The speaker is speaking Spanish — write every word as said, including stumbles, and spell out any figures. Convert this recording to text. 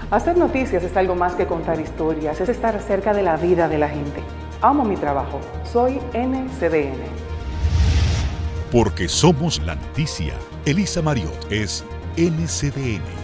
Hacer noticias es algo más que contar historias, es estar cerca de la vida de la gente. Amo mi trabajo. Soy N C D N. Porque somos la noticia. Elisa Mariot es N C D N.